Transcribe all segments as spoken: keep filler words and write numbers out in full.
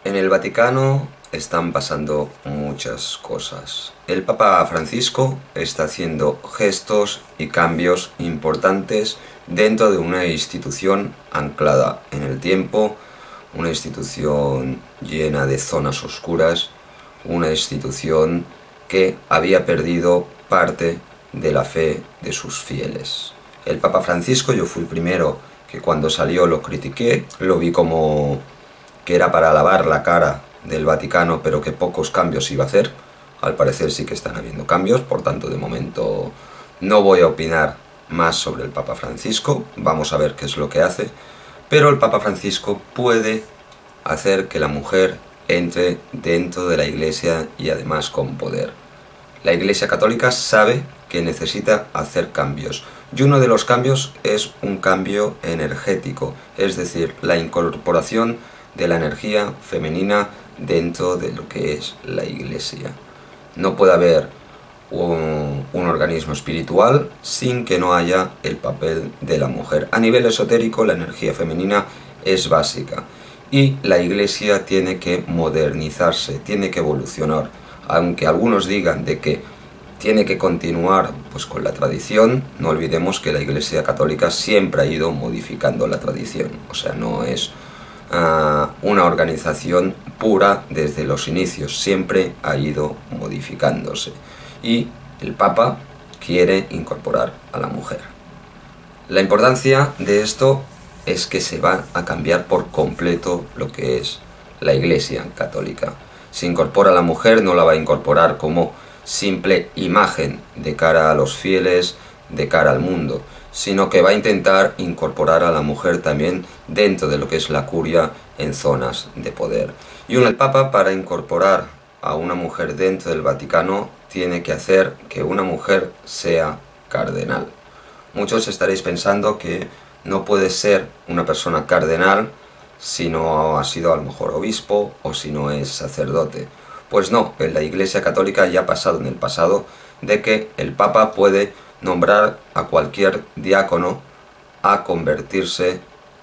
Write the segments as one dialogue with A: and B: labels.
A: En el Vaticano están pasando muchas cosas. El Papa Francisco está haciendo gestos y cambios importantes dentro de una institución anclada en el tiempo, una institución llena de zonas oscuras, una institución que había perdido parte de la fe de sus fieles. El Papa Francisco, yo fui el primero que cuando salió lo critiqué, lo vi como que era para lavar la cara del Vaticano, pero que pocos cambios iba a hacer. Al parecer sí que están habiendo cambios, por tanto de momento no voy a opinar más sobre el Papa Francisco, vamos a ver qué es lo que hace, pero el Papa Francisco puede hacer que la mujer entre dentro de la Iglesia y además con poder. La Iglesia Católica sabe que necesita hacer cambios, y uno de los cambios es un cambio energético, es decir, la incorporación de la energía femenina dentro de lo que es la Iglesia. No puede haber un, un organismo espiritual sin que no haya el papel de la mujer. A nivel esotérico, la energía femenina es básica y la Iglesia tiene que modernizarse, tiene que evolucionar. Aunque algunos digan de que tiene que continuar pues, con la tradición, no olvidemos que la Iglesia Católica siempre ha ido modificando la tradición, o sea, no es Uh, una organización pura desde los inicios, siempre ha ido modificándose y el Papa quiere incorporar a la mujer. La importancia de esto es que se va a cambiar por completo lo que es la Iglesia Católica. Si incorpora a la mujer, no la va a incorporar como simple imagen de cara a los fieles, de cara al mundo, sino que va a intentar incorporar a la mujer también dentro de lo que es la curia en zonas de poder. Y un el Papa, para incorporar a una mujer dentro del Vaticano, tiene que hacer que una mujer sea cardenal. Muchos estaréis pensando que no puede ser una persona cardenal si no ha sido a lo mejor obispo o si no es sacerdote. Pues no, en la Iglesia Católica ya ha pasado en el pasado de que el Papa puede nombrar a cualquier diácono a convertirse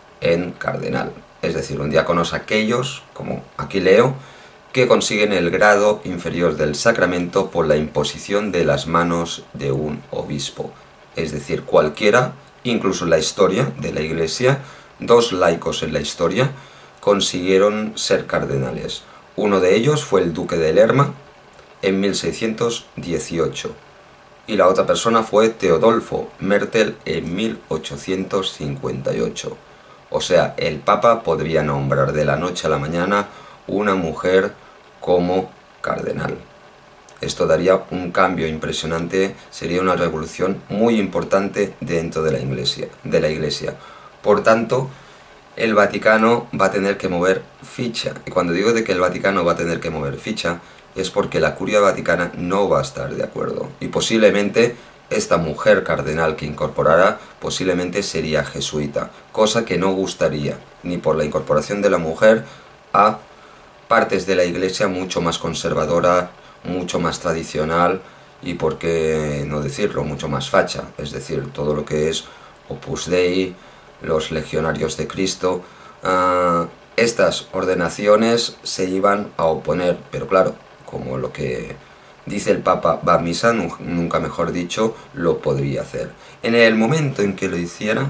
A: en cardenal. Es decir, un diácono es aquellos, como aquí leo, que consiguen el grado inferior del sacramento por la imposición de las manos de un obispo. Es decir, cualquiera, incluso en la historia de la Iglesia, dos laicos en la historia consiguieron ser cardenales. Uno de ellos fue el duque de Lerma en mil seiscientos dieciocho. Y la otra persona fue Teodolfo Mertel en mil ochocientos cincuenta y ocho. O sea, el Papa podría nombrar de la noche a la mañana una mujer como cardenal. Esto daría un cambio impresionante, sería una revolución muy importante dentro de la Iglesia. De la iglesia. Por tanto, el Vaticano va a tener que mover ficha. Y cuando digo de que el Vaticano va a tener que mover ficha, es porque la curia vaticana no va a estar de acuerdo. Y posiblemente esta mujer cardenal que incorporará posiblemente sería jesuita, cosa que no gustaría ni por la incorporación de la mujer a partes de la Iglesia mucho más conservadora, mucho más tradicional y, por qué no decirlo, mucho más facha. Es decir, todo lo que es Opus Dei, los legionarios de Cristo, uh, estas ordenaciones se iban a oponer, pero claro, como lo que dice el Papa va a misa, nunca mejor dicho, lo podría hacer. En el momento en que lo hiciera,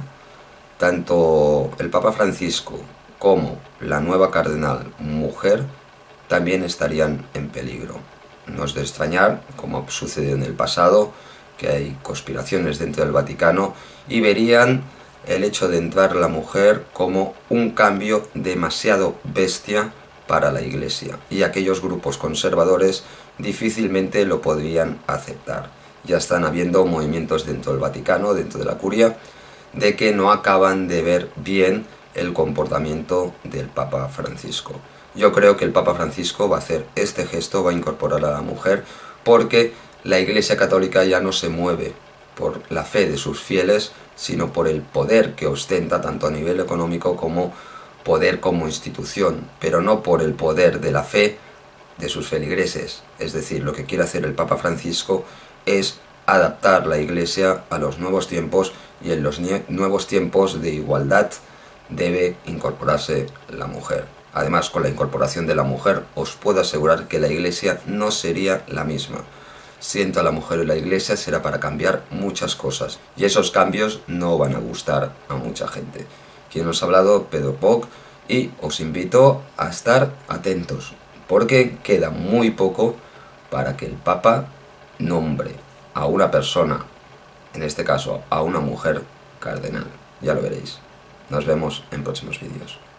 A: tanto el Papa Francisco como la nueva cardenal mujer también estarían en peligro. No es de extrañar, como sucedió en el pasado, que hay conspiraciones dentro del Vaticano y verían el hecho de entrar la mujer como un cambio demasiado bestia para la Iglesia, y aquellos grupos conservadores difícilmente lo podrían aceptar. Ya están habiendo movimientos dentro del Vaticano, dentro de la curia, de que no acaban de ver bien el comportamiento del Papa Francisco. Yo creo que el Papa Francisco va a hacer este gesto, va a incorporar a la mujer, porque la Iglesia Católica ya no se mueve por la fe de sus fieles, sino por el poder que ostenta tanto a nivel económico como poder como institución, pero no por el poder de la fe de sus feligreses. Es decir, lo que quiere hacer el Papa Francisco es adaptar la Iglesia a los nuevos tiempos y en los nuevos tiempos de igualdad, debe incorporarse la mujer. Además, con la incorporación de la mujer, os puedo asegurar que la Iglesia no sería la misma. Siento a la mujer en la Iglesia será para cambiar muchas cosas, y esos cambios no van a gustar a mucha gente. Quien os ha hablado, Pedro Poch, y os invito a estar atentos, porque queda muy poco para que el Papa nombre a una persona, en este caso a una mujer, cardenal. Ya lo veréis. Nos vemos en próximos vídeos.